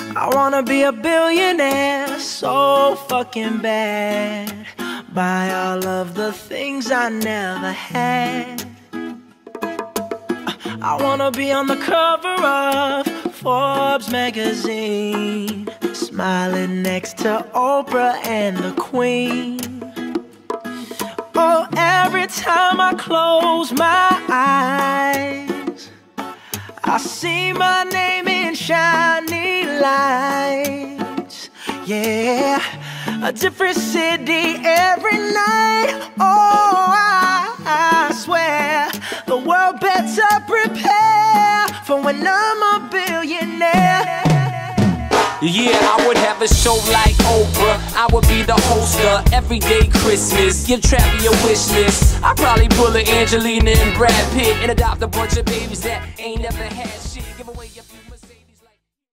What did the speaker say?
I wanna be a billionaire so fucking bad. Buy all of the things I never had. I wanna be on the cover of Forbes magazine, smiling next to Oprah and the Queen. Oh, every time I close my eyes, I see my name in shiny lights. Yeah, a different city every night. Oh, I swear the world better prepare for when I'm a billionaire. Yeah, I would have a show like Oprah. I would be the host of Everyday Christmas. Give Travis a wish list. I'd probably pull a Angelina and Brad Pitt and adopt a bunch of babies that ain't never had shit.